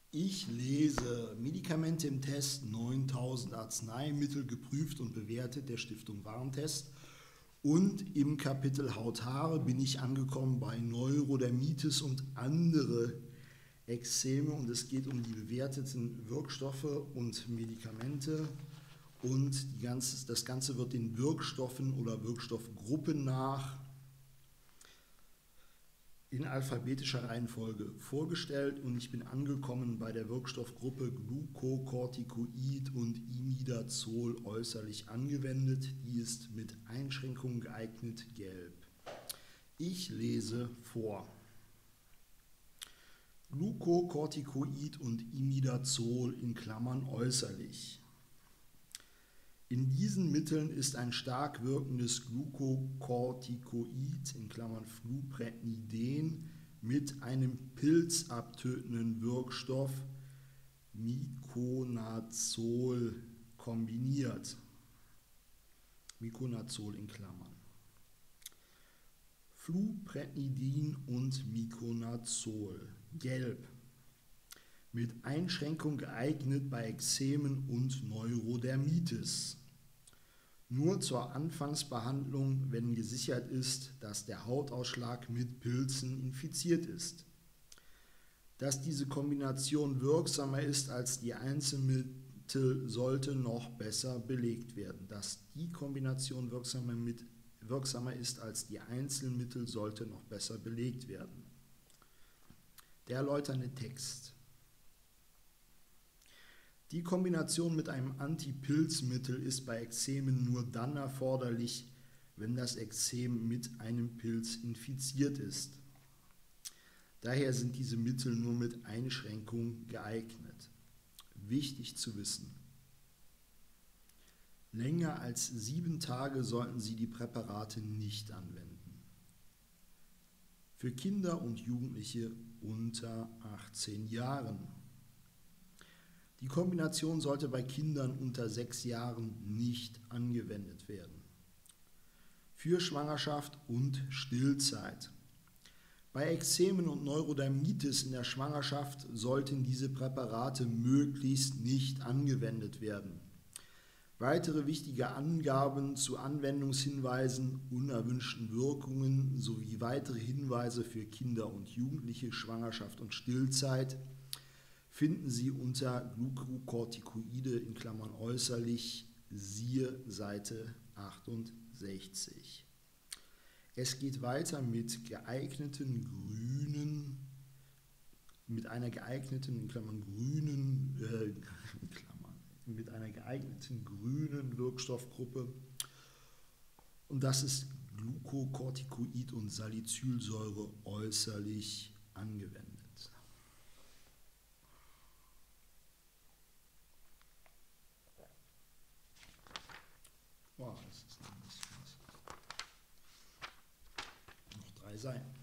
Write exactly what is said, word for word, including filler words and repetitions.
Ich lese Medikamente im Test, neuntausend Arzneimittel geprüft und bewertet der Stiftung Warentest. Und im Kapitel Haut-Haare bin ich angekommen bei Neurodermitis und andere Ekzeme. Und es geht um die bewerteten Wirkstoffe und Medikamente. Und die ganze, das Ganze wird den Wirkstoffen oder Wirkstoffgruppen nach in alphabetischer Reihenfolge vorgestellt und ich bin angekommen bei der Wirkstoffgruppe Glucocorticoid und Imidazol äußerlich angewendet. Die ist mit Einschränkungen geeignet, gelb. Ich lese vor. Glucocorticoid und Imidazol in Klammern äußerlich. In diesen Mitteln ist ein stark wirkendes Glucocorticoid in Klammern Flupredniden mit einem pilzabtötenden Wirkstoff Miconazol kombiniert. Miconazol in Klammern. Fluprednidin und Miconazol, gelb. Mit Einschränkung geeignet bei Ekzemen und Neurodermitis. Nur zur Anfangsbehandlung, wenn gesichert ist, dass der Hautausschlag mit Pilzen infiziert ist. Dass diese Kombination wirksamer ist als die Einzelmittel, sollte noch besser belegt werden. Dass die Kombination wirksamer, mit, wirksamer ist als die Einzelmittel, sollte noch besser belegt werden. Der erläuternde Text. Die Kombination mit einem Antipilzmittel ist bei Ekzemen nur dann erforderlich, wenn das Ekzem mit einem Pilz infiziert ist. Daher sind diese Mittel nur mit Einschränkung geeignet. Wichtig zu wissen: Länger als sieben Tage sollten Sie die Präparate nicht anwenden. Für Kinder und Jugendliche unter achtzehn Jahren. Die Kombination sollte bei Kindern unter sechs Jahren nicht angewendet werden. Für Schwangerschaft und Stillzeit. Bei Ekzemen und Neurodermitis in der Schwangerschaft sollten diese Präparate möglichst nicht angewendet werden. Weitere wichtige Angaben zu Anwendungshinweisen, unerwünschten Wirkungen sowie weitere Hinweise für Kinder und Jugendliche, Schwangerschaft und Stillzeit finden Sie unter Glucocorticoide in Klammern äußerlich, siehe Seite achtundsechzig. Es geht weiter mit geeigneten grünen, mit einer geeigneten in Klammern grünen, äh, in Klammern, mit einer geeigneten grünen Wirkstoffgruppe und das ist Glucocorticoid und Salicylsäure äußerlich angewendet. Wow, das ist ein bisschen was. Noch drei Seiten.